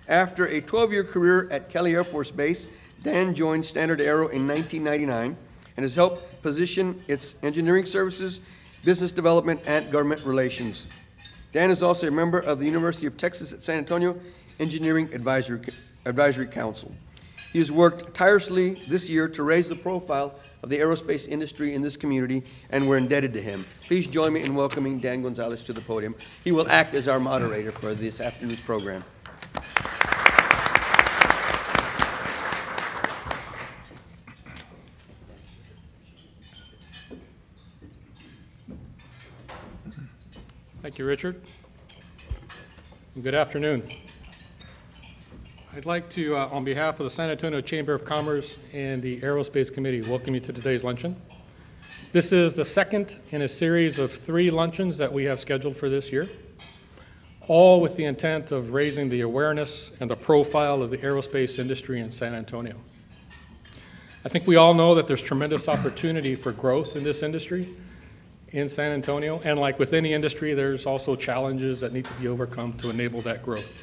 After a 12-year career at Kelly Air Force Base, Dan joined StandardAero in 1999 and has helped position its engineering services, business development, and government relations. Dan is also a member of the University of Texas at San Antonio Engineering Advisory Council. He has worked tirelessly this year to raise the profile of the aerospace industry in this community, and we're indebted to him. Please join me in welcoming Dan Gonzalez to the podium. He will act as our moderator for this afternoon's program. Thank you, Richard. And good afternoon. I'd like to, on behalf of the San Antonio Chamber of Commerce and the Aerospace Committee, welcome you to today's luncheon. This is the second in a series of 3 luncheons that we have scheduled for this year, all with the intent of raising the awareness and the profile of the aerospace industry in San Antonio. I think we all know that there's tremendous opportunity for growth in this industry in San Antonio, and like with any industry, there's also challenges that need to be overcome to enable that growth.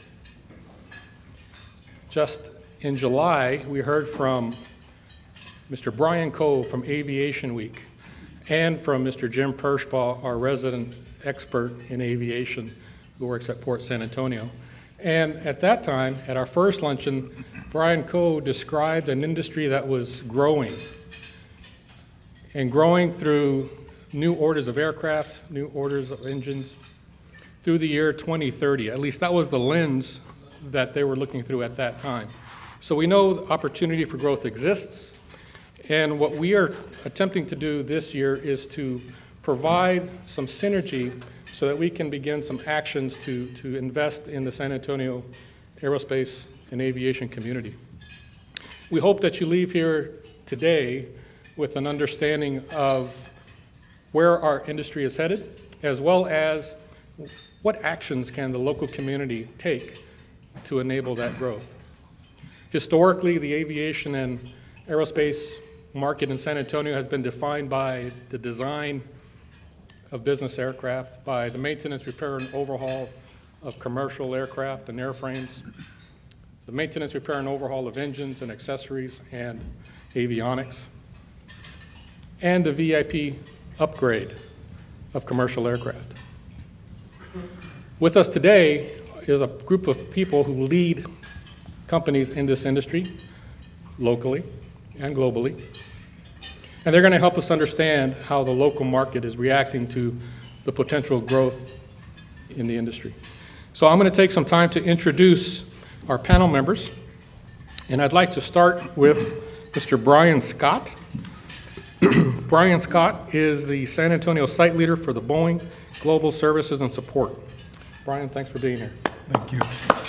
Just in July, we heard from Mr. Bryan from Aviation Week and from Mr. Jim Pershbaugh, our resident expert in aviation who works at Port San Antonio. And at that time, at our first luncheon, Bryan described an industry that was growing, and growing through new orders of aircraft, new orders of engines, through the year 2030. At least that was the lens that they were looking through at that time. So we know the opportunity for growth exists, and what we are attempting to do this year is to provide some synergy so that we can begin some actions to invest in the San Antonio aerospace and aviation community. We hope that you leave here today with an understanding of where our industry is headed, as well as what actions can the local community take to enable that growth. Historically, the aviation and aerospace market in San Antonio has been defined by the design of business aircraft, by the maintenance, repair, and overhaul of commercial aircraft and airframes, the maintenance, repair, and overhaul of engines and accessories and avionics, and the VIP upgrade of commercial aircraft. With us today is a group of people who lead companies in this industry, locally and globally. And they're going to help us understand how the local market is reacting to the potential growth in the industry. So I'm going to take some time to introduce our panel members. And I'd like to start with Mr. Bryan Scott. Bryan Scott is the San Antonio site leader for the Boeing Global Services and Support. Bryan, thanks for being here. Thank you.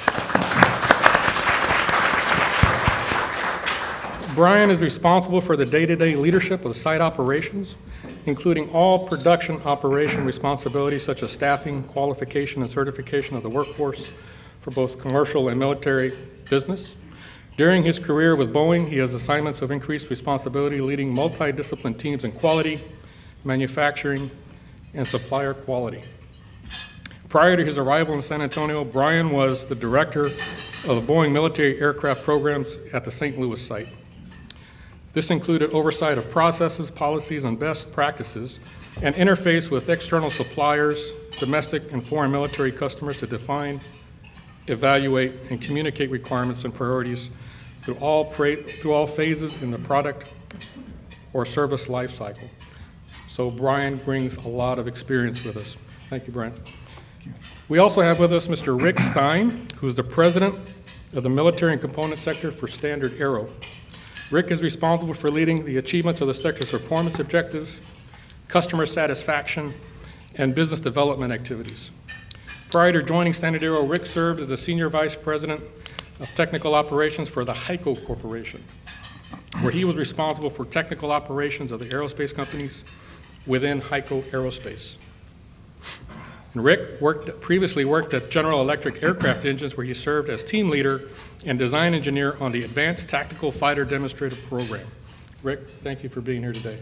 Bryan is responsible for the day-to-day leadership of site operations, including all production operation responsibilities such as staffing, qualification, and certification of the workforce for both commercial and military business. During his career with Boeing, he has assignments of increased responsibility leading multidisciplinary teams in quality, manufacturing, and supplier quality. Prior to his arrival in San Antonio, Bryan was the director of the Boeing military aircraft programs at the St. Louis site. This included oversight of processes, policies, and best practices, and interface with external suppliers, domestic and foreign military customers to define, evaluate, and communicate requirements and priorities through all phases in the product or service life cycle. So Bryan brings a lot of experience with us. Thank you, Bryan. We also have with us Mr. Rick Stine, who is the president of the military and component sector for StandardAero. Rick is responsible for leading the achievements of the sector's performance objectives, customer satisfaction, and business development activities. Prior to joining StandardAero, Rick served as the Senior Vice President of Technical Operations for the HEICO Corporation, where he was responsible for technical operations of the aerospace companies within HEICO Aerospace. And Rick previously worked at General Electric Aircraft Engines, where he served as team leader and design engineer on the Advanced Tactical Fighter Demonstrator Program. Rick, thank you for being here today.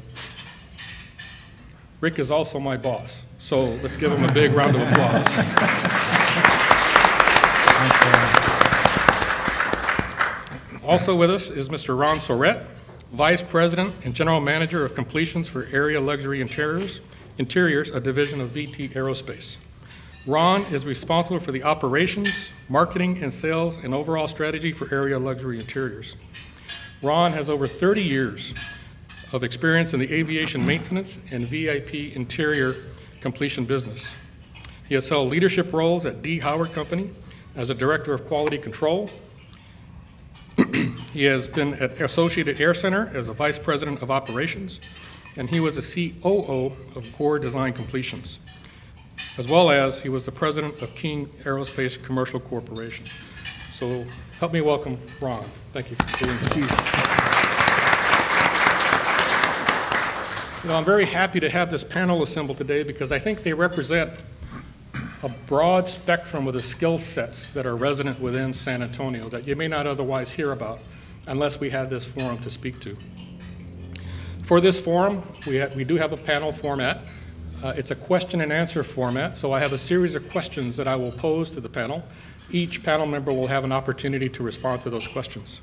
Rick is also my boss, so let's give him a big round of applause. Also with us is Mr. Ron Soret, Vice President and General Manager of Completions for AERIA Luxury Interiors, a division of VT Aerospace. Ron is responsible for the operations, marketing, and sales and overall strategy for AERIA Luxury Interiors. Ron has over 30 years of experience in the aviation maintenance and VIP interior completion business. He has held leadership roles at D. Howard Company as a Director of Quality Control. He has been at Associated Air Center as a Vice President of Operations, and he was the COO of Gore Design Completions, as well as he was the President of King Aerospace Commercial Corporation. So help me welcome Ron. Thank you for being here. You know, I'm very happy to have this panel assembled today because I think they represent a broad spectrum of the skill sets that are resident within San Antonio that you may not otherwise hear about unless we had this forum to speak to. For this forum, we do have a panel format. It's a question and answer format, so I have a series of questions that I will pose to the panel. Each panel member will have an opportunity to respond to those questions.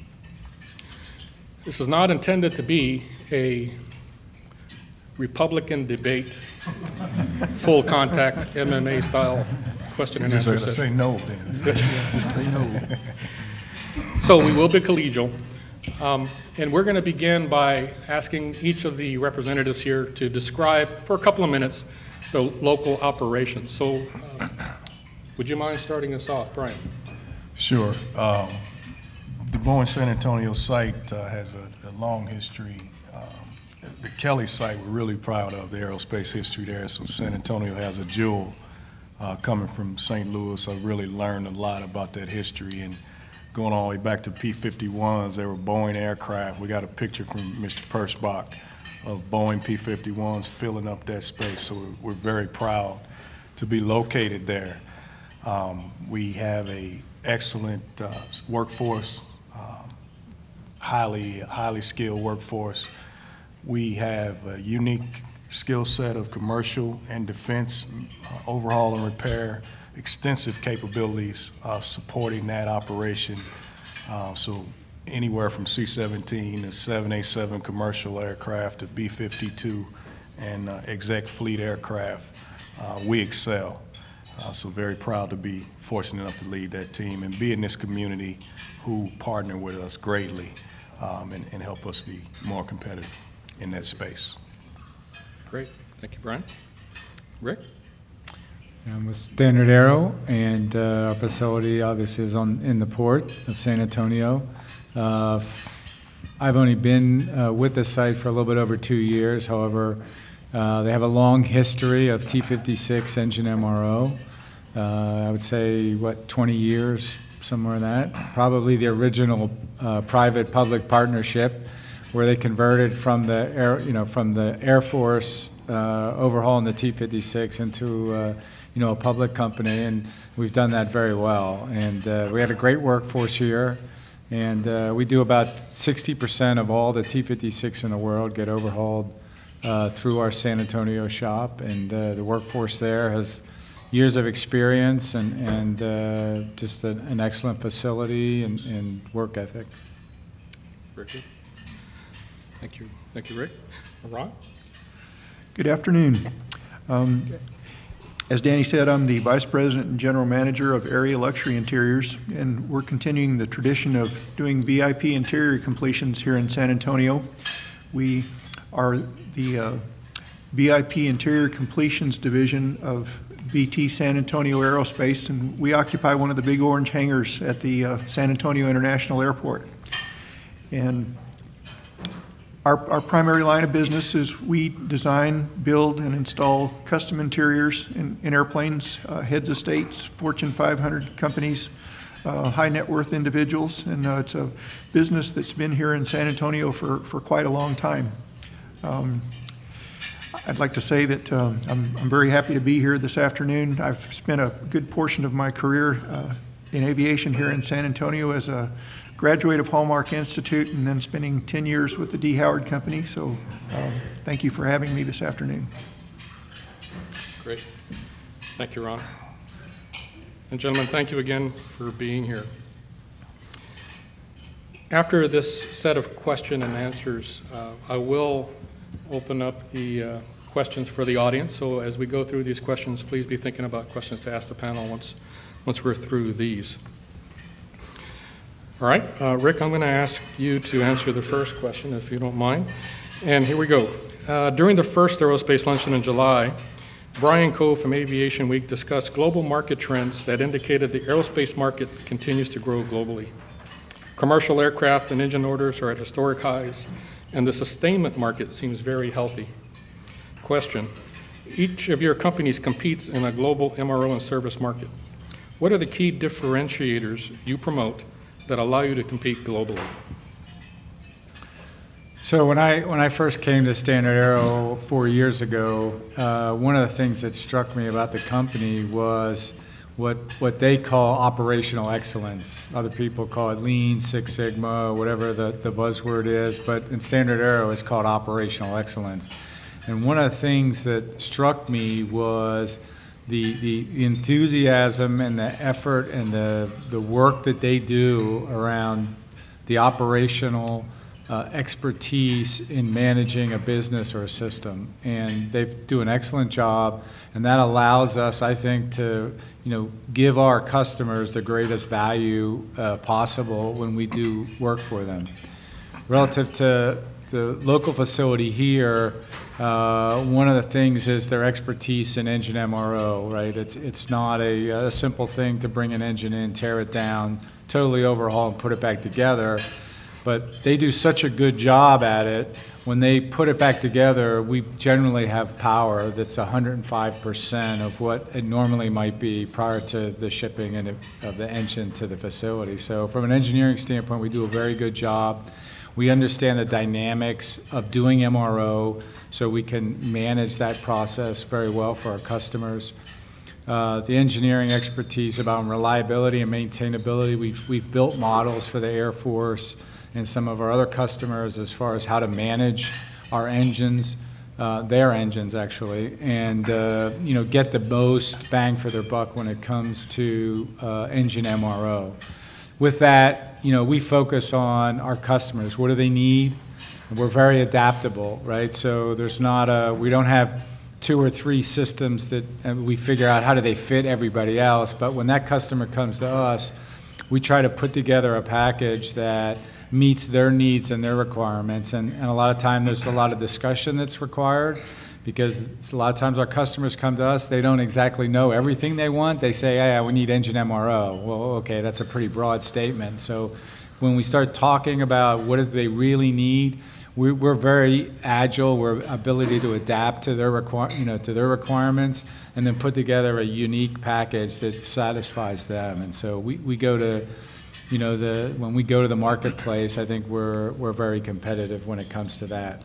This is not intended to be a Republican debate, full contact MMA style question and answer session. Say no then. Say no. So we will be collegial. And we're going to begin by asking each of the representatives here to describe, for a couple of minutes, the local operations. So would you mind starting us off, Bryan? Sure. The Boeing San Antonio site has a long history. The Kelly site we're really proud of, the aerospace history there. So San Antonio has a jewel coming from St. Louis. I really learned a lot about that history. And going all the way back to P-51s, they were Boeing aircraft. We got a picture from Mr. Perschbach of Boeing P-51s filling up that space. So we're very proud to be located there. We have a excellent workforce, highly skilled workforce. We have a unique skill set of commercial and defense overhaul and repair, extensive capabilities supporting that operation. So anywhere from C-17 to 787 commercial aircraft to B-52 and exec fleet aircraft, we excel. So very proud to be fortunate enough to lead that team and be in this community who partner with us greatly and help us be more competitive in that space. Great. Thank you, Bryan. Rick? I'm with StandardAero, and our facility obviously is in the port of San Antonio. I've only been with the site for a little bit over 2 years. However, they have a long history of T-56 engine MRO. I would say, 20 years, somewhere in that. Probably the original private-public partnership where they converted from the Air Force overhauling the T-56 into a public company, and we've done that very well. And we had a great workforce here, and we do about 60% of all the T-56 in the world get overhauled through our San Antonio shop, and the workforce there has years of experience and just an excellent facility and work ethic. Ricky? Thank you, Rick. Ron? Good afternoon. As Danny said, I'm the Vice President and General Manager of AERIA Luxury Interiors, and we're continuing the tradition of doing VIP interior completions here in San Antonio. We are the VIP Interior Completions Division of VT San Antonio Aerospace, and we occupy one of the big orange hangars at the San Antonio International Airport. And our primary line of business is we design, build, and install custom interiors in airplanes, heads of states, Fortune 500 companies, high net worth individuals, and it's a business that's been here in San Antonio for quite a long time. I'd like to say that I'm very happy to be here this afternoon. I've spent a good portion of my career in aviation here in San Antonio as a graduate of Hallmark Institute and then spending 10 years with the D. Howard Company. So thank you for having me this afternoon. Great. Thank you, Ron. And gentlemen, thank you again for being here. After this set of question and answers, I will open up the questions for the audience. So as we go through these questions, please be thinking about questions to ask the panel once we're through these. All right, Rick, I'm going to ask you to answer the first question, if you don't mind. And here we go. During the first Aerospace Luncheon in July, Bryan Coe from Aviation Week discussed global market trends that indicated the aerospace market continues to grow globally. Commercial aircraft and engine orders are at historic highs, and the sustainment market seems very healthy. Question: each of your companies competes in a global MRO and service market. What are the key differentiators you promote that allow you to compete globally? So when I first came to StandardAero 4 years ago, one of the things that struck me about the company was what they call operational excellence. Other people call it Lean, Six Sigma, whatever the buzzword is, but in StandardAero it's called operational excellence. And one of the things that struck me was the enthusiasm and the effort and the work that they do around the operational expertise in managing a business or a system. And they do an excellent job, and that allows us, I think, to give our customers the greatest value possible when we do work for them. Relative to the local facility here, one of the things is their expertise in engine MRO, right? It's not a simple thing to bring an engine in, tear it down, totally overhaul and put it back together. But they do such a good job at it. When they put it back together, we generally have power that's 105% of what it normally might be prior to the shipping of the engine to the facility. So from an engineering standpoint, we do a very good job. We understand the dynamics of doing MRO, so we can manage that process very well for our customers. The engineering expertise about reliability and maintainability, we've built models for the Air Force and some of our other customers as far as how to manage our engines, their engines actually, and get the most bang for their buck when it comes to engine MRO. With that, we focus on our customers. What do they need? We're very adaptable, right? So there's not we don't have 2 or 3 systems that we figure out how do they fit everybody else, but when that customer comes to us, we try to put together a package that meets their needs and their requirements, and a lot of time there's a lot of discussion that's required, because a lot of times our customers come to us, they don't exactly know everything they want. They say, hey, we need engine MRO. Well, okay, that's a pretty broad statement. So when we start talking about what do they really need, we're very agile. We're ability to adapt to their requirements, and then put together a unique package that satisfies them. And so we go to, when we go to the marketplace, I think we're very competitive when it comes to that.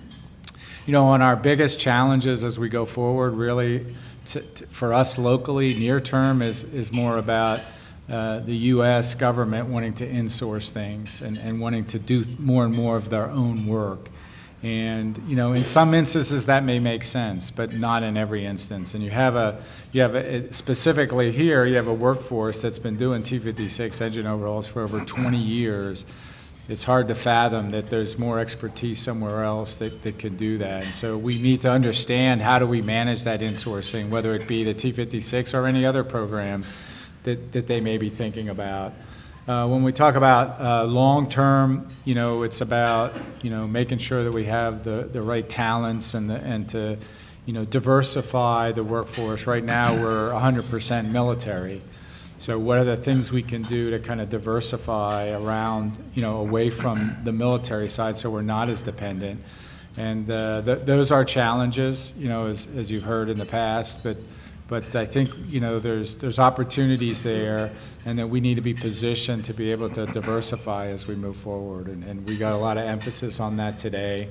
On our biggest challenges as we go forward, really, for us locally, near term is more about the U.S. government wanting to insource things and wanting to do more and more of their own work. And in some instances that may make sense, but not in every instance. And you have specifically here, you have a workforce that's been doing T-56 engine overhauls for over 20 years. It's hard to fathom that there's more expertise somewhere else that can do that. And so we need to understand how do we manage that insourcing, whether it be the T-56 or any other program that they may be thinking about. When we talk about long-term, it's about making sure that we have the right talents and to diversify the workforce. Right now we're 100% military. So what are the things we can do to kind of diversify around, away from the military side, so we're not as dependent? And those are challenges, as you've heard in the past, but I think, there's opportunities there, and that we need to be positioned to be able to diversify as we move forward. And we got a lot of emphasis on that today,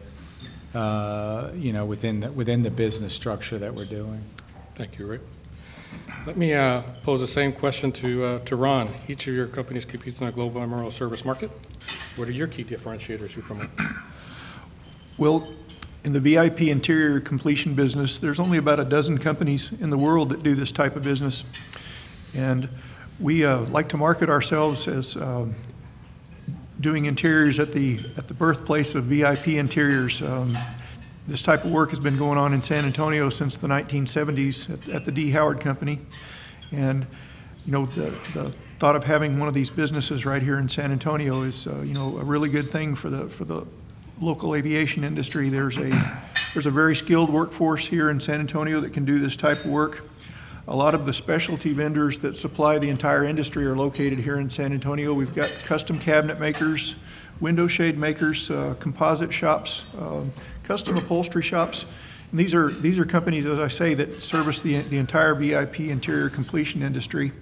within the business structure that we're doing. Thank you, Rick. Let me pose the same question to Ron. Each of your companies competes in a global MRO service market. What are your key differentiators you promote? Well, in the VIP interior completion business, there's only about a dozen companies in the world that do this type of business. And we like to market ourselves as doing interiors at the birthplace of VIP interiors. This type of work has been going on in San Antonio since the 1970s at the D. Howard Company. And, you know, the thought of having one of these businesses right here in San Antonio is, you know, a really good thing for the local aviation industry. There's a very skilled workforce here in San Antonio that can do this type of work. A lot of the specialty vendors that supply the entire industry are located here in San Antonio. We've got custom cabinet makers, window shade makers, composite shops, custom upholstery shops. And these are companies, as I say, that service the entire VIP interior completion industry.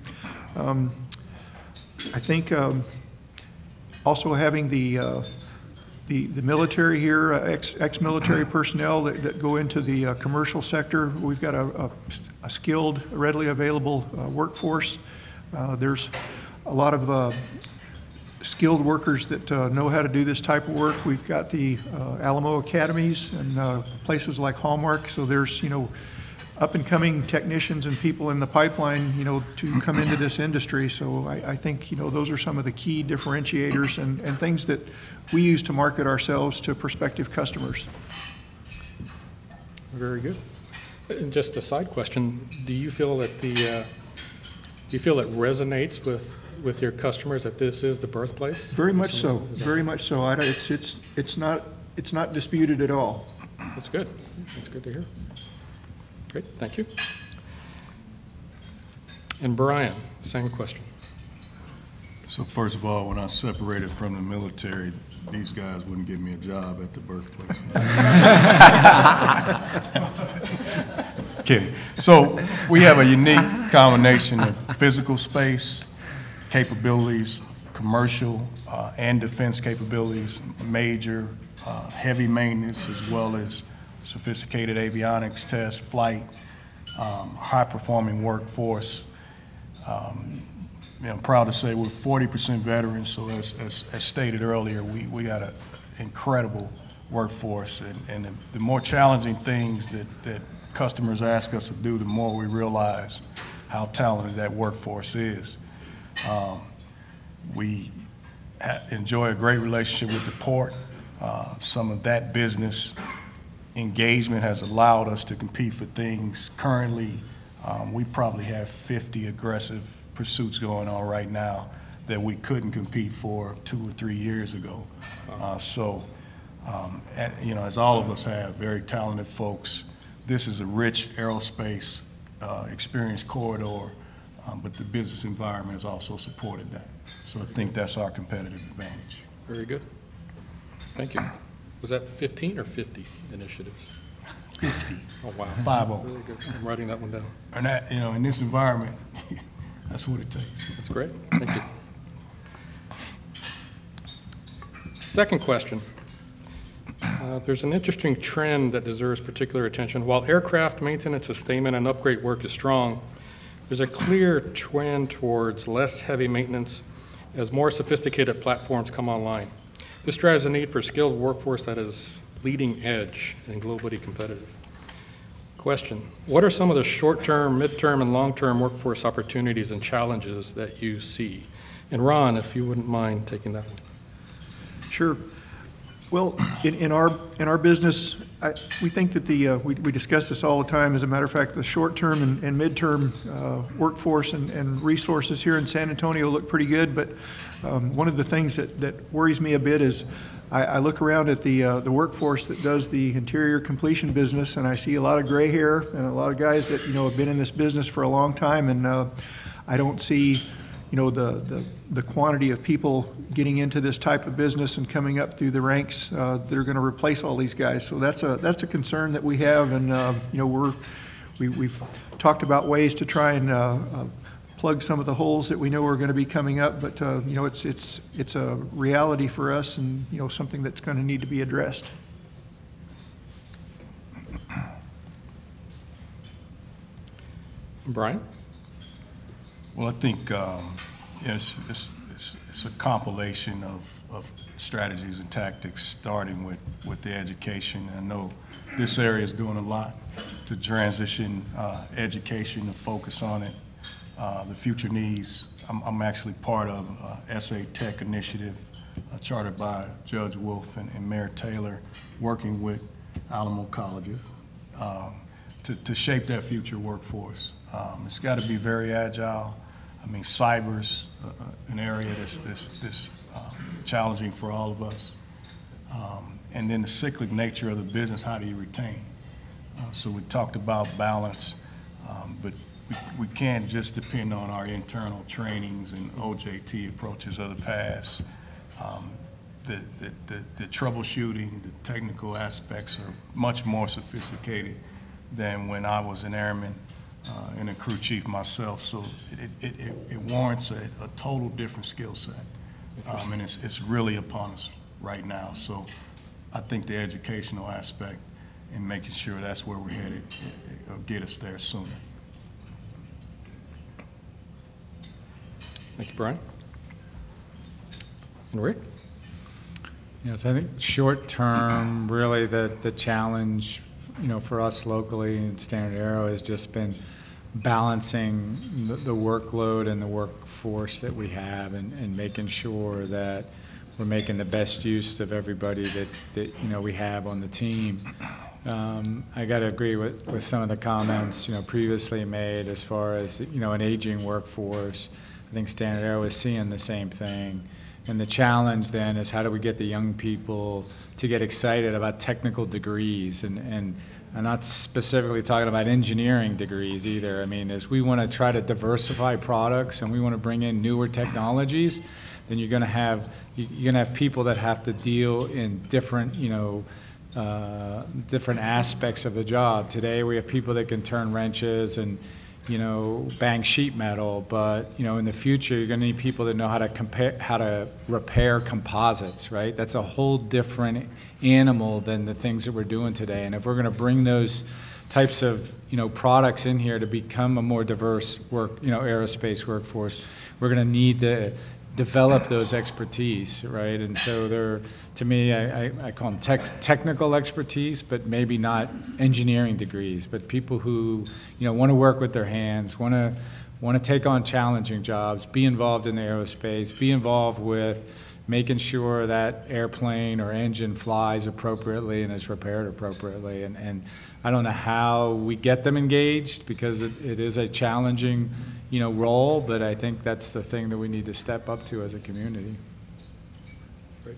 I think also having the military here, ex-military personnel that go into the commercial sector. We've got a skilled, readily available workforce. There's a lot of skilled workers that know how to do this type of work. We've got the Alamo Academies and places like Hallmark. So there's, you know, up-and-coming technicians and people in the pipeline, you know, to come into this industry. So I think, you know, those are some of the key differentiators and things that we use to market ourselves to prospective customers. Very good. And just a side question: do you feel that it resonates with your customers that this is the birthplace? Very much so. Very much so. It's not disputed at all. That's good. That's good to hear. Great, thank you. And Bryan, same question. So first of all, when I separated from the military, these guys wouldn't give me a job at the birthplace. Kidding. So we have a unique combination of physical space, capabilities, commercial and defense capabilities, major heavy maintenance, as well as sophisticated avionics, test, flight, high-performing workforce. I'm proud to say we're 40% veterans, so as stated earlier, we got an incredible workforce, and the more challenging things that customers ask us to do, the more we realize how talented that workforce is. We enjoy a great relationship with the port. Some of that business engagement has allowed us to compete for things. Currently, we probably have 50 aggressive pursuits going on right now that we couldn't compete for 2 or 3 years ago. You know, as all of us have, very talented folks. This is a rich aerospace experience corridor, but the business environment has also supported that. So I think that's our competitive advantage. Very good. Thank you. Was that 15 or 50 initiatives? 50. Oh, wow. 5-0. Really good. I'm writing that one down. And that, you know, in this environment, that's what it takes. That's great. Thank you. Second question. There's an interesting trend that deserves particular attention. While aircraft maintenance, sustainment, and upgrade work is strong, there's a clear trend towards less heavy maintenance as more sophisticated platforms come online. This drives a need for skilled workforce that is leading edge and globally competitive. Question: what are some of the short-term, mid-term, and long-term workforce opportunities and challenges that you see? And Ron, if you wouldn't mind taking that one. Sure. Well, in our business, we think that we discuss this all the time. As a matter of fact, the short-term and mid-term workforce and resources here in San Antonio look pretty good. But one of the things that worries me a bit is I look around at the workforce that does the interior completion business, and I see a lot of gray hair and a lot of guys that, you know, have been in this business for a long time, and I don't see, you know, the quantity of people getting into this type of business and coming up through the ranks that are going to replace all these guys. So that's a concern that we have, and you know, we've talked about ways to try and plug some of the holes that we know are going to be coming up, but you know, it's a reality for us, and you know, something that's going to need to be addressed. Bryan? Well, I think it's a compilation of strategies and tactics, starting with the education. I know this area is doing a lot to transition education, to focus on it. The future needs. I'm actually part of SA Tech initiative chartered by Judge Wolf and Mayor Taylor, working with Alamo colleges to shape that future workforce. It's got to be very agile. I mean, cyber's an area that's challenging for all of us. And then the cyclic nature of the business, how do you retain? So we talked about balance, but we can't just depend on our internal trainings and OJT approaches of the past. The troubleshooting, the technical aspects are much more sophisticated than when I was an airman and a crew chief myself. So it warrants a total different skill set. And it's really upon us right now. So I think the educational aspect and making sure that's where we're headed will get us there sooner. Thank you, Bryan. And Rick? Yes, I think short term, really the challenge, for us locally in StandardAero has just been balancing the workload and the workforce that we have, and making sure that we're making the best use of everybody that we have on the team. I got to agree with some of the comments previously made as far as an aging workforce. I think StandardAero is seeing the same thing. And the challenge then is, how do we get the young people to get excited about technical degrees? And I'm not specifically talking about engineering degrees either. I mean, as we want to try to diversify products and we want to bring in newer technologies, then you're going to have people that have to deal in different different aspects of the job. Today we have people that can turn wrenches and bang sheet metal, but in the future you're going to need people that know how to repair composites, right? That's a whole different animal than the things that we're doing today. And if we're going to bring those types of products in here to become a more diverse aerospace workforce, we're going to need to develop those expertise, right? And so to me, I call them technical expertise, but maybe not engineering degrees, but people who want to work with their hands, want to take on challenging jobs, be involved in the aerospace, be involved with making sure that airplane or engine flies appropriately and is repaired appropriately. And I don't know how we get them engaged, because it is a challenging role, but I think that's the thing that we need to step up to as a community. Great.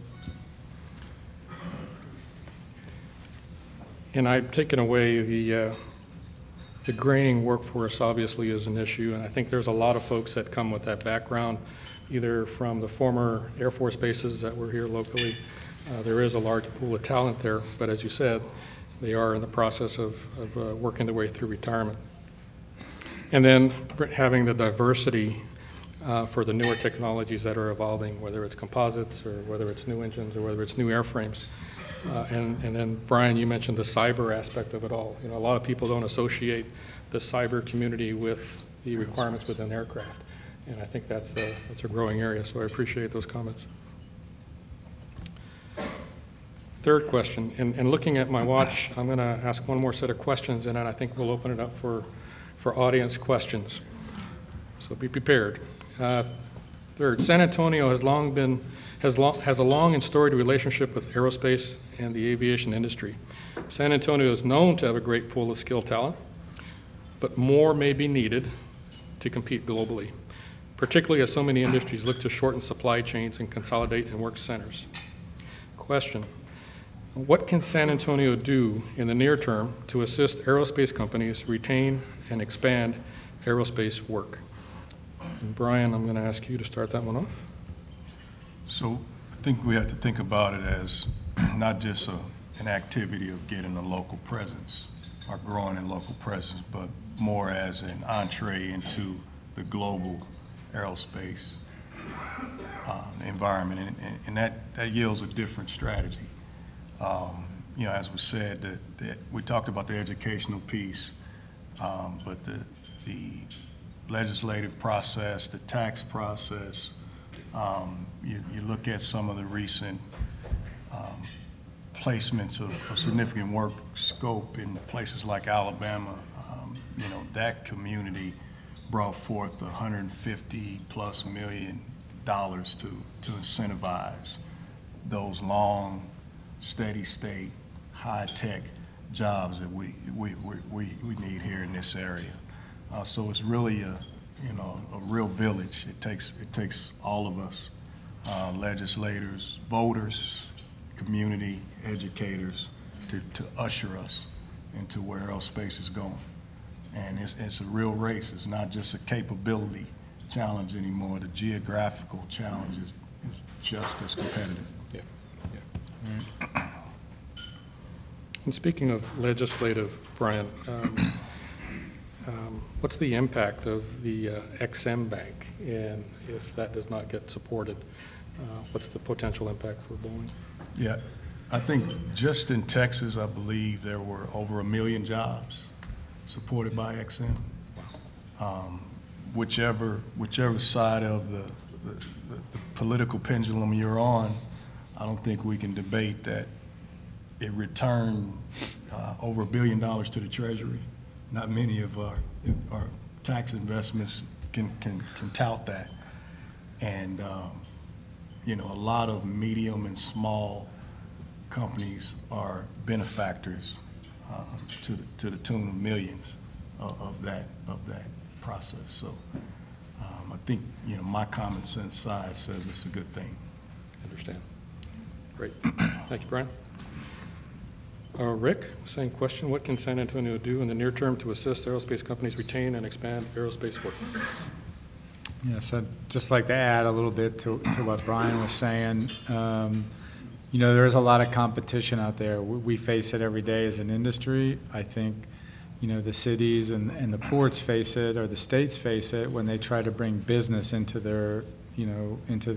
And I've taken away the graying workforce obviously is an issue, and I think there's a lot of folks that come with that background, either from the former Air Force bases that were here locally. There is a large pool of talent there, but as you said, they are in the process of working their way through retirement. And then having the diversity for the newer technologies that are evolving, whether it's composites or whether it's new engines or whether it's new airframes. And then, Bryan, you mentioned the cyber aspect of it all. A lot of people don't associate the cyber community with the requirements within aircraft. And I think that's a growing area, so I appreciate those comments. Third question, and looking at my watch, I'm going to ask one more set of questions, and then I think we'll open it up for audience questions. So be prepared. Third, San Antonio has a long and storied relationship with aerospace and the aviation industry. San Antonio is known to have a great pool of skilled talent, but more may be needed to compete globally, particularly as so many industries look to shorten supply chains and consolidate in work centers. Question: what can San Antonio do in the near term to assist aerospace companies retain and expand aerospace work? And Bryan, I'm going to ask you to start that one off. So I think we have to think about it as not just an activity of getting a local presence or growing a local presence, but more as an entree into the global aerospace environment, and that yields a different strategy. As we said, we talked about the educational piece, but the legislative process, the tax process, you look at some of the recent placements of significant work scope in places like Alabama. That community brought forth $150+ million to incentivize those long, steady state, high-tech jobs that we need here in this area. So it's really a real village. It takes all of us, legislators, voters, community, educators, to usher us into where aerospace is going. And it's a real race. It's not just a capability challenge anymore. The geographical challenge is just as competitive. Yeah. And speaking of legislative, Bryan, what's the impact of the XM Bank, and if that does not get supported, what's the potential impact for Boeing? Yeah, I think just in Texas, I believe there were over 1 million jobs supported by XM. Whichever side of the political pendulum you're on, I don't think we can debate that it returned over $1 billion to the Treasury. Not many of our tax investments can tout that. And a lot of medium and small companies are benefactors to the tune of millions of that process. So I think my common sense side says it's a good thing. Understand. Great. Thank you, Bryan. Rick, same question. What can San Antonio do in the near term to assist aerospace companies retain and expand aerospace work? Yes, I'd just like to add a little bit to what Bryan was saying. There's a lot of competition out there. We face it every day as an industry. I think, the cities and the ports face it, or the states face it, when they try to bring business into their, into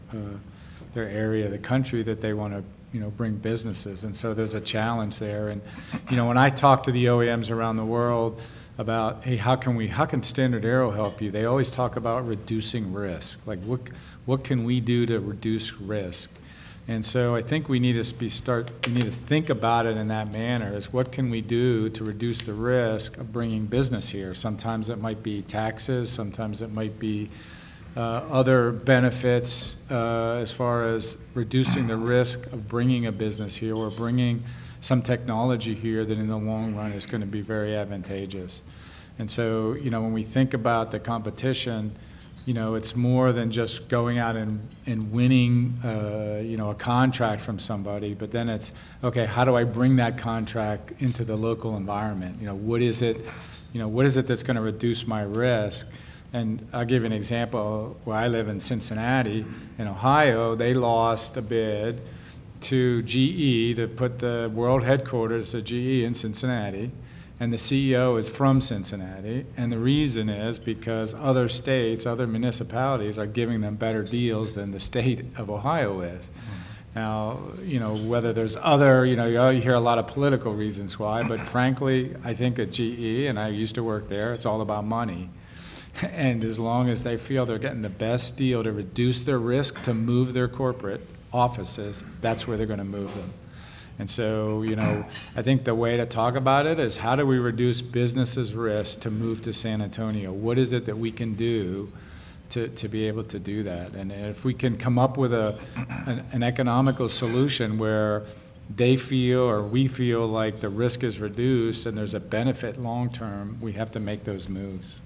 their area of the country that they want to, bring businesses. And so there's a challenge there. And, when I talk to the OEMs around the world about, hey, how can StandardAero help you? They always talk about reducing risk. Like, what can we do to reduce risk? And so I think we need to think about it in that manner, is what can we do to reduce the risk of bringing business here? Sometimes it might be taxes, sometimes it might be other benefits as far as reducing the risk of bringing a business here, or bringing some technology here that in the long run is going to be very advantageous. And so, when we think about the competition, it's more than just going out and winning, a contract from somebody, but then it's, okay, how do I bring that contract into the local environment? What is it that's going to reduce my risk? And I'll give you an example. Where I live in Cincinnati, in Ohio, they lost a bid to GE to put the world headquarters of GE in Cincinnati. And the CEO is from Cincinnati, and the reason is because other states, other municipalities are giving them better deals than the state of Ohio is. Now, whether there's other, you hear a lot of political reasons why, but frankly, I think at GE, and I used to work there, it's all about money. And as long as they feel they're getting the best deal to reduce their risk to move their corporate offices, that's where they're going to move them. And so, I think the way to talk about it is, how do we reduce businesses' risk to move to San Antonio? What is it that we can do to be able to do that? And if we can come up with an economical solution where they feel, or we feel, like the risk is reduced and there's a benefit long term, we have to make those moves.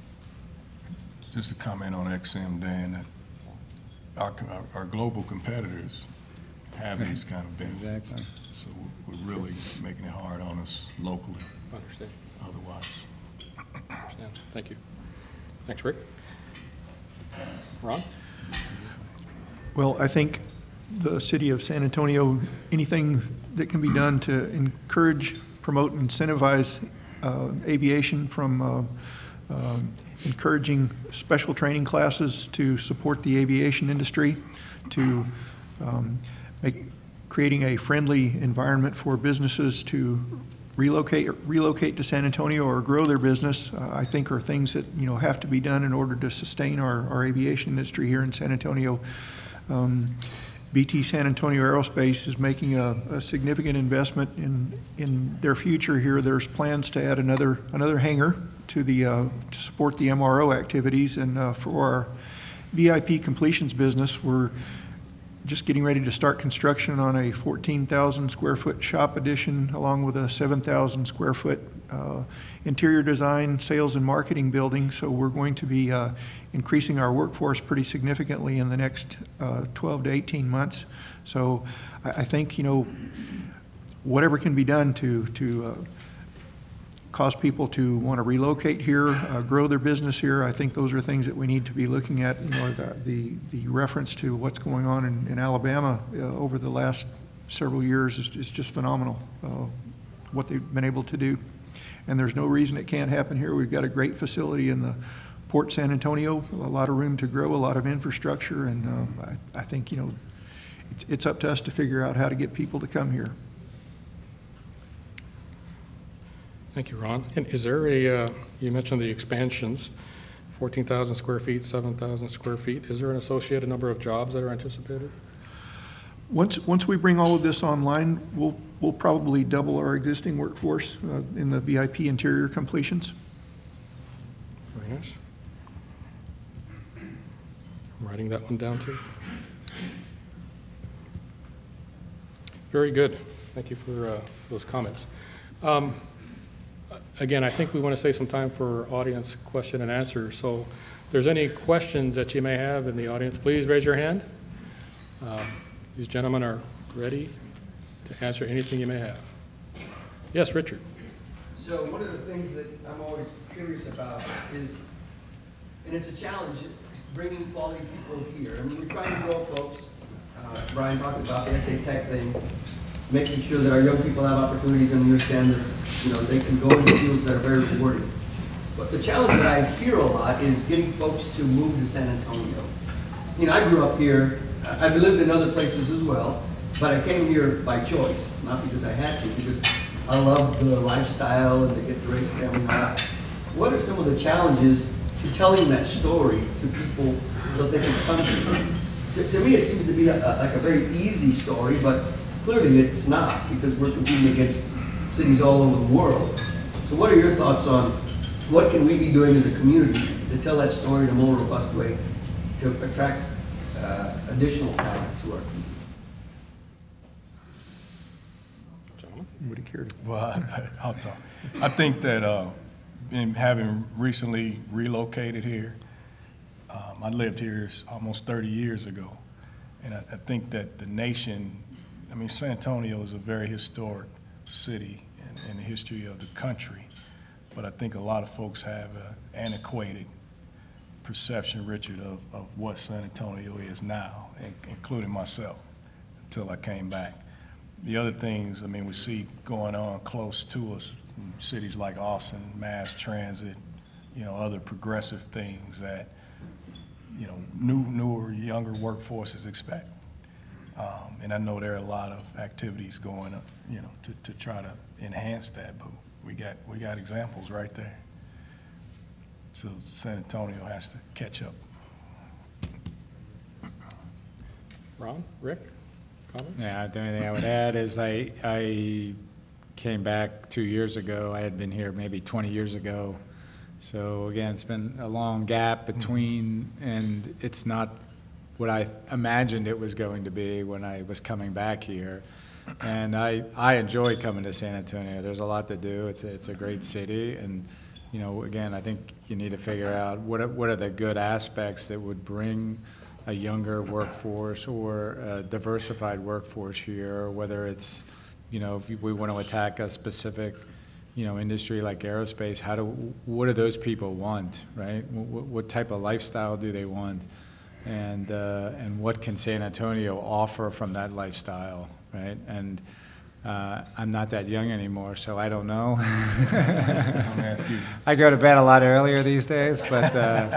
Just a comment on XM, Dan, that our global competitors have these kind of benefits. Exactly. So we're really making it hard on us locally. Understand. Otherwise. Understand. Thank you. Thanks, Rick. Ron? Well, I think the city of San Antonio, anything that can be done to encourage, promote, and incentivize aviation, from encouraging special training classes to support the aviation industry, to creating a friendly environment for businesses to relocate to San Antonio or grow their business, I think are things that have to be done in order to sustain our aviation industry here in San Antonio. San Antonio Aerospace is making a significant investment in their future here. There's plans to add another hangar to support the MRO activities, and for our VIP completions business, we're just getting ready to start construction on a 14,000 square foot shop addition along with a 7,000 square foot interior design, sales and marketing building. So we're going to be increasing our workforce pretty significantly in the next 12 to 18 months. So I think, you know, whatever can be done to cause people to want to relocate here, grow their business here, I think those are things that we need to be looking at. You know, the reference to what's going on in Alabama over the last several years is just phenomenal, what they've been able to do. And there's no reason it can't happen here. We've got a great facility in the Port San Antonio, a lot of room to grow, a lot of infrastructure, and I think, you know, it's up to us to figure out how to get people to come here. Thank you, Ron. And is there a, you mentioned the expansions, 14,000 square feet, 7,000 square feet. Is there an associated number of jobs that are anticipated? Once we bring all of this online, we'll probably double our existing workforce in the VIP interior completions. Very nice. I'm writing that one down too. Very good. Thank you for those comments. Again, I think we want to save some time for audience question and answer. So if there's any questions that you may have in the audience, please raise your hand. These gentlemen are ready to answer anything you may have. Yes, Richard. So one of the things that I'm always curious about is, and it's a challenge, bringing quality people here. I mean, we're trying to grow folks. Bryan talked about the SA Tech thing, making sure that our young people have opportunities and understand that, you know, they can go into fields that are very rewarding. But the challenge that I hear a lot is getting folks to move to San Antonio. You know, I grew up here. I've lived in other places as well, but I came here by choice, not because I had to, because I love the lifestyle and to get to raise a family. What are some of the challenges to telling that story to people so that they can come here? To me, it seems to be like a very easy story, but clearly it's not, because we're competing against cities all over the world. So what are your thoughts on what can we be doing as a community to tell that story in a more robust way to attract additional talent to our community? Would have cared. Well, I'll talk. I think that in having recently relocated here, I lived here almost 30 years ago, and I think that the nation, I mean, San Antonio is a very historic city in the history of the country, but I think a lot of folks have an antiquated perception, Richard, of what San Antonio is now, including myself, until I came back. The other things, I mean, we see going on close to us in cities like Austin, mass transit, you know, other progressive things that, you know, newer, younger workforces expect. And I know there are a lot of activities going up, you know, to try to enhance that, but we got examples right there. So San Antonio has to catch up. Ron, Rick, comment? Yeah, the only thing I would add is I came back 2 years ago. I had been here maybe 20 years ago. So again, it's been a long gap between, and it's not what I imagined it was going to be when I was coming back here. And I enjoy coming to San Antonio. There's a lot to do. It's a great city, and you know, again, I think you need to figure out what are the good aspects that would bring a younger workforce or a diversified workforce here, whether it's, you know, if we want to attack a specific, you know, industry like aerospace, what do those people want, right? What type of lifestyle do they want? And what can San Antonio offer from that lifestyle, right? And I'm not that young anymore, so I don't know. I'm gonna ask you. I go to bed a lot earlier these days, but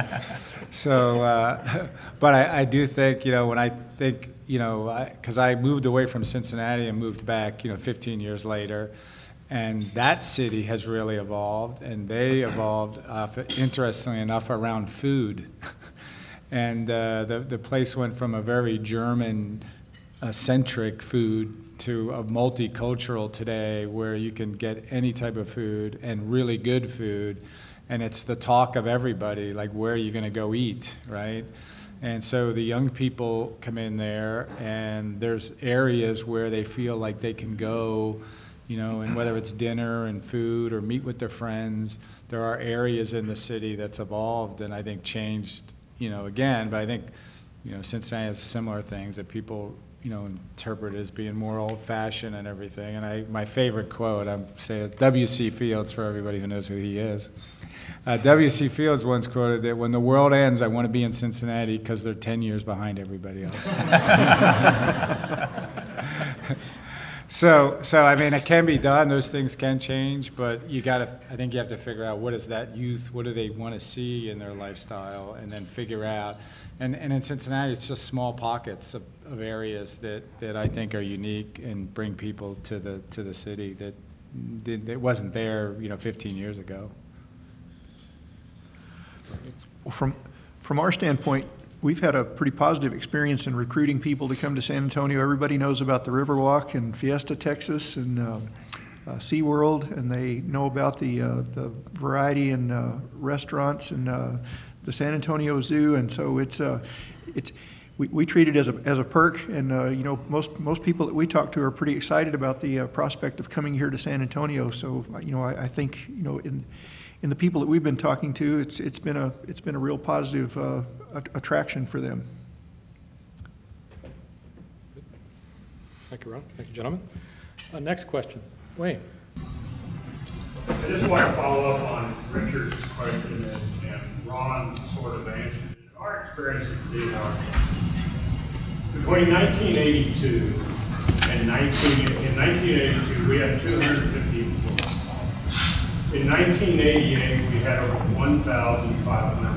but I do think, you know, when I think, you know, because I moved away from Cincinnati and moved back, you know, 15 years later, and that city has really evolved, and they evolved, interestingly enough, around food. And the place went from a very German-centric food to a multicultural today, where you can get any type of food and really good food, and it's the talk of everybody, like, where are you going to go eat, right? And so the young people come in there, and there's areas where they feel like they can go, you know, and whether it's dinner and food or meet with their friends, there are areas in the city that's evolved and I think changed, you know, again, but I think, you know, Cincinnati has similar things that people, you know, interpret as being more old-fashioned and everything. And my favorite quote, I'm saying W.C. Fields for everybody who knows who he is. W.C. Fields once quoted that when the world ends, I want to be in Cincinnati because they're 10 years behind everybody else. So I mean, it can be done. Those things can change, but I think you have to figure out what is that youth, what do they want to see in their lifestyle, and then figure out. And in Cincinnati, it's just small pockets of areas that I think are unique and bring people to the city that wasn't there, you know, 15 years ago. Well, from our standpoint, we've had a pretty positive experience in recruiting people to come to San Antonio. Everybody knows about the Riverwalk and Fiesta, Texas, and SeaWorld, and they know about the variety in restaurants and the San Antonio Zoo, and so we treat it as a perk, and you know, most people that we talk to are pretty excited about the prospect of coming here to San Antonio. So you know, I think, you know, in the people that we've been talking to, it's been a real positive attraction for them. Thank you, Ron. Thank you, gentlemen. Next question, Wayne. I just want to follow up on Richard's question, and Ron sort of answered it. Our experience at the between 1982 and 1982, we had 250 employees. In 1988, we had over 1,500.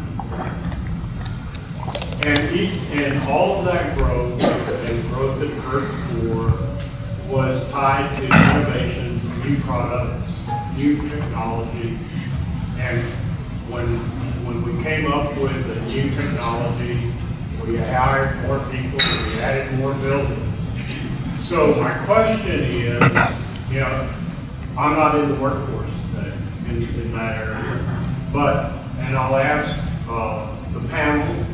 And all of that growth and growth at Earth 4 was tied to innovation, new products, new technology. And when we came up with a new technology, we hired more people, we added more buildings. So my question is, you know, I'm not in the workforce today in that area, and I'll ask the panel,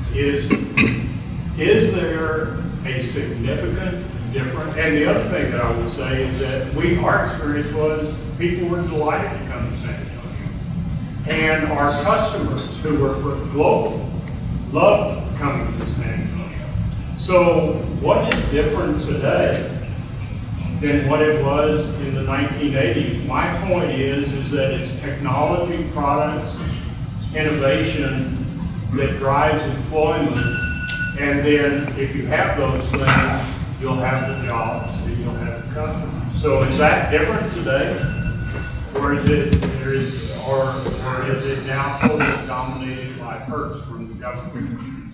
is there a significant difference? And the other thing that I would say is that our experience was people were delighted to come to San Antonio. And our customers who were global loved coming to San Antonio. So what is different today than what it was in the 1980s? My point is that it's technology, products, innovation that drives employment, and then if you have those things, you'll have the jobs and you'll have the customers. So is that different today, or is it now totally dominated by perks from the government?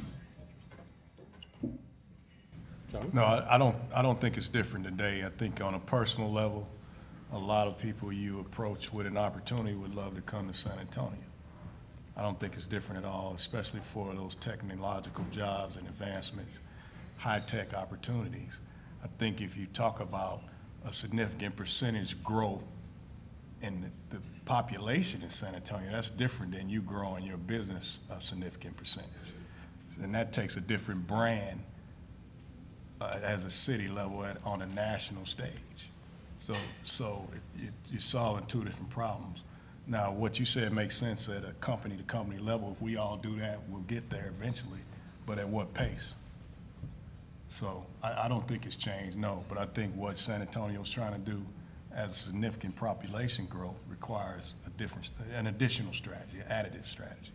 No, I don't think it's different today. I think on a personal level, a lot of people you approach with an opportunity would love to come to San Antonio. I don't think it's different at all, especially for those technological jobs and advancement, high-tech opportunities. I think if you talk about a significant percentage growth in the population in San Antonio, that's different than you growing your business a significant percentage. And that takes a different brand as a city level on a national stage. So you're solving two different problems. Now, what you said makes sense at a company-to-company level. If we all do that, we'll get there eventually, but at what pace? So I don't think it's changed, no, but I think what San Antonio's trying to do as a significant population growth requires an additional strategy, an additive strategy.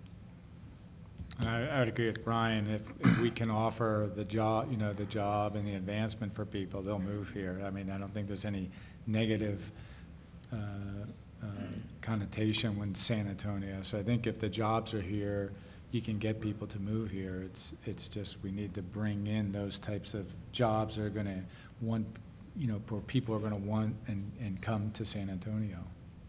I would agree with Bryan. If we can offer the job, you know, the job and the advancement for people, they'll move here. I mean, I don't think there's any negative connotation when San Antonio. So I think if the jobs are here, you can get people to move here. It's just we need to bring in those types of jobs that are going to want, you know, where people are going to want and come to San Antonio.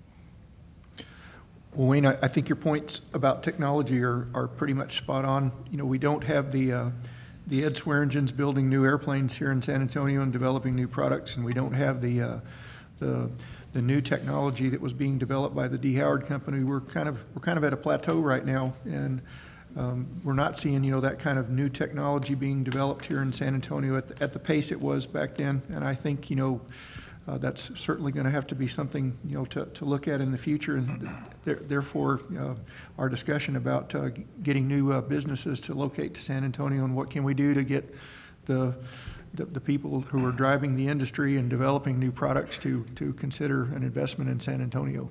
Well, Wayne, I think your points about technology are pretty much spot on. You know, we don't have the Ed Swearingen's building new airplanes here in San Antonio and developing new products, and we don't have the new technology that was being developed by the D. Howard Company. We're kind of at a plateau right now, and we're not seeing, that kind of new technology being developed here in San Antonio at the pace it was back then. And I think, that's certainly going to have to be something, to look at in the future. And therefore, our discussion about getting new businesses to locate to San Antonio, and what can we do to get the people who are driving the industry and developing new products to consider an investment in San Antonio.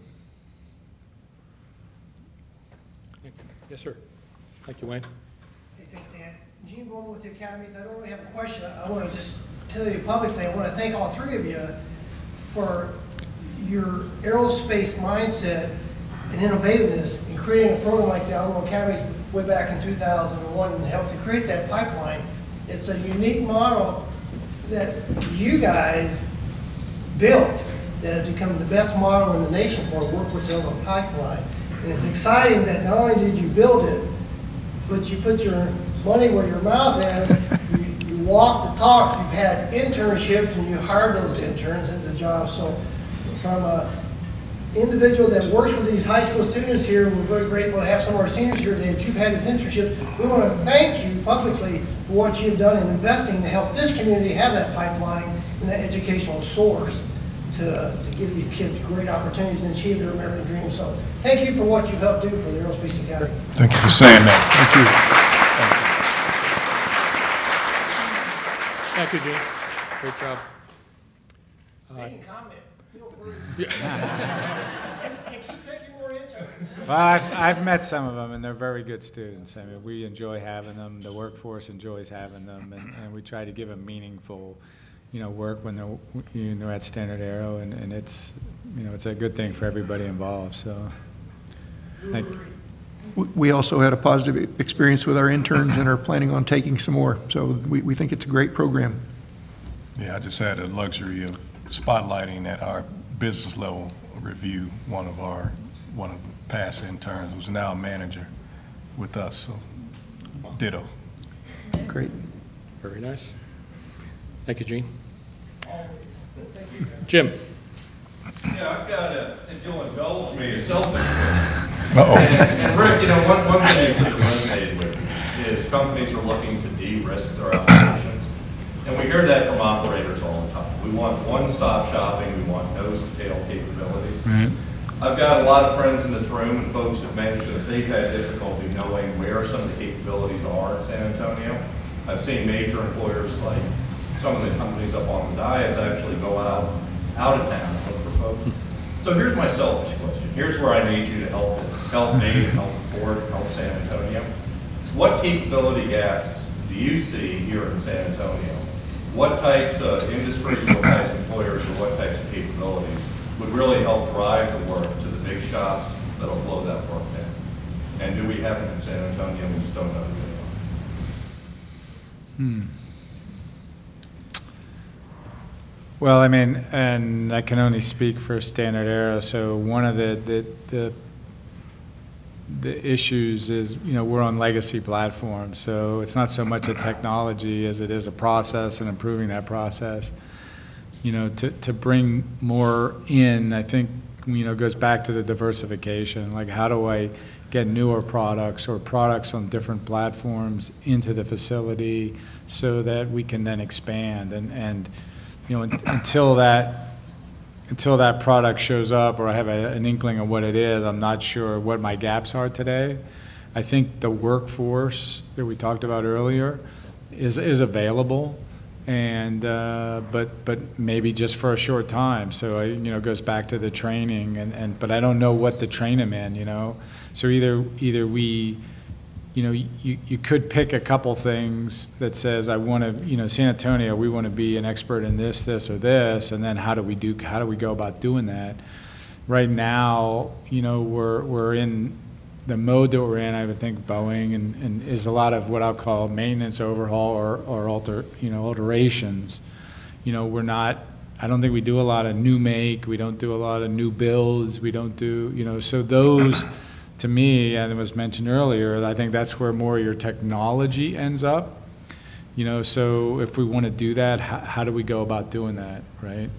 Yes, sir. Thank you, Wayne. Hey, thanks, Dan. Gene Bowman with the Academy. I don't really have a question. I want to just tell you publicly, I want to thank all three of you for your aerospace mindset and innovativeness in creating a program like the Alamo Academy way back in 2001 and helped to create that pipeline. It's a unique model that you guys built that has become the best model in the nation for a workforce development pipeline. And it's exciting that not only did you build it, but you put your money where your mouth is. You walk the talk. You've had internships and you hired those interns into jobs. So from an individual that works with these high school students here, we're very grateful to have some of our seniors here that you've had this internship. We want to thank you publicly for what you've done in investing to help this community have that pipeline and that educational source to give these kids great opportunities and achieve their American dream. So thank you for what you've helped do for the Aerospace Academy. Thank you for saying that. Thank you, Gene. Great job. They can comment. Feel free. And keep taking more interns. Well, I've met some of them, and they're very good students. I mean, we enjoy having them. The workforce enjoys having them, and we try to give them meaningful, work when they're at StandardAero, and it's, it's a good thing for everybody involved. So, thank you. We also had a positive experience with our interns and are planning on taking some more. So we think it's a great program. Yeah, I just had the luxury of spotlighting at our business level review one of the past interns who's now a manager with us. So, ditto. Great. Very nice. Thank you, Gene. Jim. Yeah, I've got if you'll indulge me, a selfish Uh-oh. And Rick, one thing that resonated with me is companies are looking to de-risk their operations. And we hear that from operators all the time. We want one-stop shopping. We want nose-to-tail capabilities. Right. I've got a lot of friends in this room and folks have mentioned that they've had difficulty knowing where some of the capabilities are in San Antonio. I've seen major employers like some of the companies up on the dais actually go out of town and look for folks. So here's my selfish question. Here's where I need you to help me, help the board, help San Antonio. What capability gaps do you see here in San Antonio? What types of industries, what types of employers, or what types of capabilities would really help drive the work to the big shops that'll flow that work down? And do we have them in San Antonio? We just don't know who they are. Well, I mean, and I can only speak for StandardAero. So one of the issues is, we're on legacy platforms. So it's not so much a technology as it is a process and improving that process. To bring more in, I think, goes back to the diversification. Like, how do I get newer products or products on different platforms into the facility so that we can then expand and until that product shows up or I have an inkling of what it is, I'm not sure what my gaps are today. I think the workforce that we talked about earlier is available, and but maybe just for a short time. So it goes back to the training, but I don't know what to train them in. So either we. You could pick a couple things that says, I want to, San Antonio, we want to be an expert in this, or this, and then how do we go about doing that? Right now, we're in the mode that we're in. I would think Boeing and is a lot of what I'll call maintenance, overhaul, or alterations. We're not. I don't think we do a lot of new make. We don't do a lot of new builds. We don't do, so those. To me, and it was mentioned earlier, I think that's where more of your technology ends up. So if we want to do that, how do we go about doing that, right?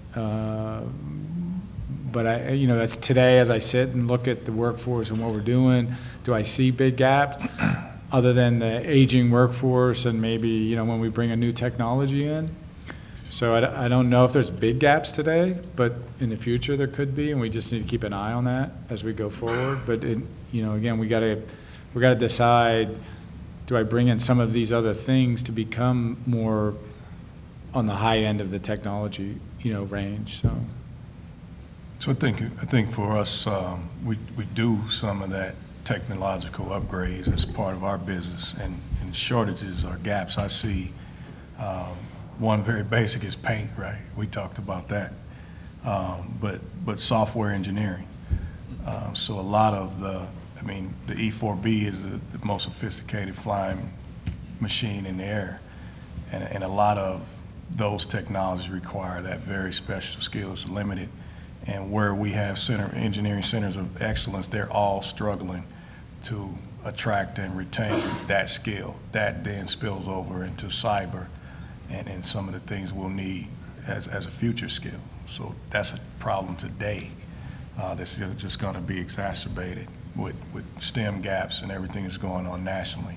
But that's today as I sit and look at the workforce and what we're doing. Do I see big gaps? other than the aging workforce and maybe, when we bring a new technology in. So I don't know if there's big gaps today, but in the future there could be, and we just need to keep an eye on that as we go forward. But again, we got to decide: do I bring in some of these other things to become more on the high end of the technology, range? So I think for us, we do some of that technological upgrades as part of our business, and shortages or gaps I see. One very basic is paint, right? We talked about that. But software engineering. So a lot of the E4B is the most sophisticated flying machine in the air. And a lot of those technologies require that very special skill. It's limited. And where we have engineering centers of excellence, they're all struggling to attract and retain that skill. That then spills over into cyber and some of the things we'll need as a future skill. So that's a problem today that's just going to be exacerbated with STEM gaps and everything that's going on nationally.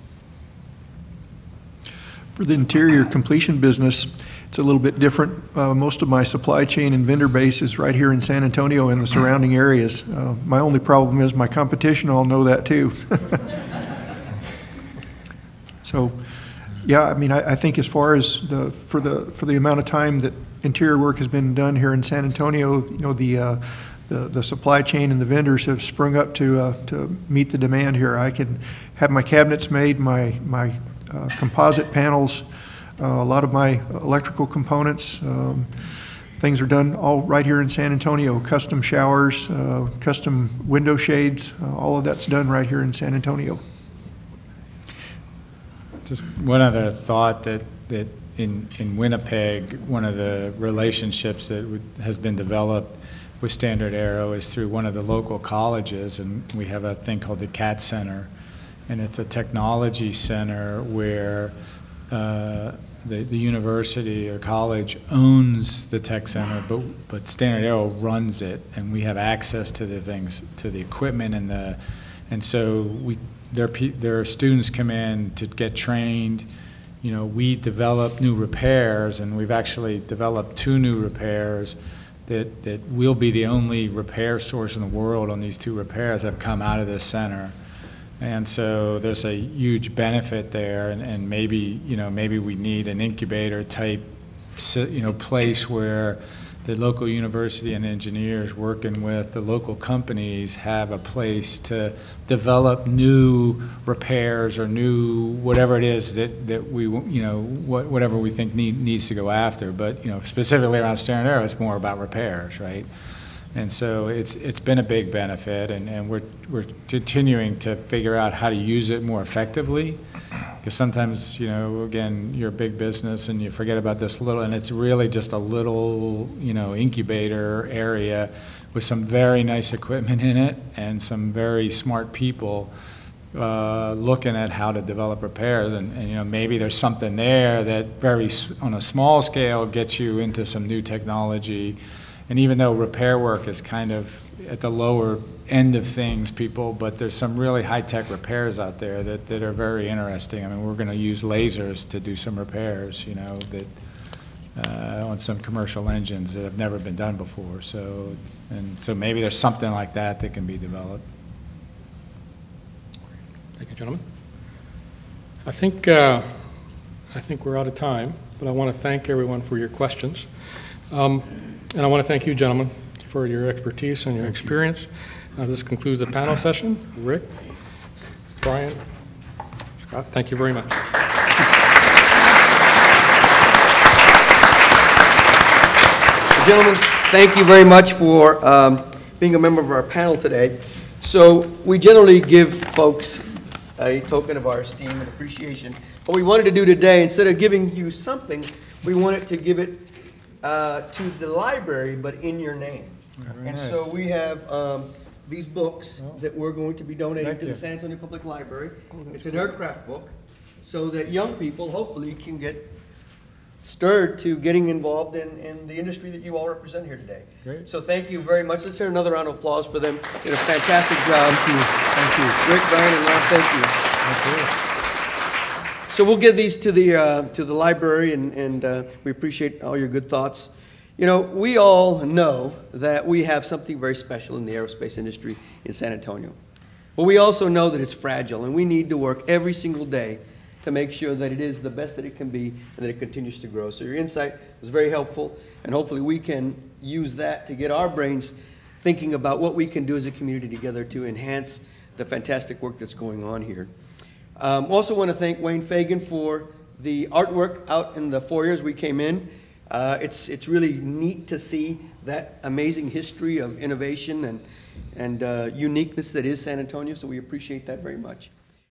For the interior completion business, it's a little bit different. Most of my supply chain and vendor base is right here in San Antonio and the surrounding areas. My only problem is my competition all know that too. So, yeah, I think as far as for the amount of time that interior work has been done here in San Antonio, the supply chain and the vendors have sprung up to meet the demand here. I can have my cabinets made, my composite panels, a lot of my electrical components. Things are done all right here in San Antonio. Custom showers, custom window shades, all of that's done right here in San Antonio. Just one other thought that in Winnipeg, one of the relationships that has been developed with StandardAero is through one of the local colleges, and we have a thing called the CAT Center, and it's a technology center where the university or college owns the tech center, but StandardAero runs it, and we have access to the things, to the equipment, and so their students come in to get trained. We develop new repairs, and we've actually developed 2 new repairs that will be the only repair source in the world on these 2 repairs that have come out of this center. And so there's a huge benefit there, and maybe we need an incubator type place where the local university and engineers working with the local companies have a place to develop new repairs or new whatever it is that we whatever we think needs to go after. But specifically around StandardAero, it's more about repairs, right? And so it's been a big benefit, and we're continuing to figure out how to use it more effectively. Because sometimes, again, you're a big business and you forget about this little, and it's really just a little, incubator area with some very nice equipment in it and some very smart people looking at how to develop repairs. And maybe there's something there that on a small scale gets you into some new technology. And even though repair work is kind of at the lower end of things, but there's some really high-tech repairs out there that are very interesting. We're going to use lasers to do some repairs, on some commercial engines that have never been done before. So maybe there's something like that can be developed. Thank you, gentlemen. I think we're out of time, but I want to thank everyone for your questions. And I want to thank you, gentlemen, for your expertise and your experience. This concludes the panel session. Rick, Bryan, Scott, thank you very much. Gentlemen, thank you very much for being a member of our panel today. So we generally give folks a token of our esteem and appreciation. What we wanted to do today, instead of giving you something, we wanted to give it to the library, but in your name. And nice. So we have these books that we're going to be donating to the San Antonio Public Library. It's an aircraft book, so that young people hopefully can get stirred to getting involved in the industry that you all represent here today. Great. So thank you very much. Let's hear another round of applause for them. They did a fantastic job. Thank you. Thank you. Rick, Bryan, and Rob, thank you. Thank you. So we'll give these to the library, and we appreciate all your good thoughts. You know, we all know that we have something very special in the aerospace industry in San Antonio. But we also know that it's fragile, and we need to work every single day to make sure that it is the best that it can be and that it continues to grow. So your insight was very helpful, and hopefully we can use that to get our brains thinking about what we can do as a community together to enhance the fantastic work that's going on here. Also want to thank Wayne Fagan for the artwork out in the foyer as we came in. It's really neat to see that amazing history of innovation and uniqueness that is San Antonio, so we appreciate that very much.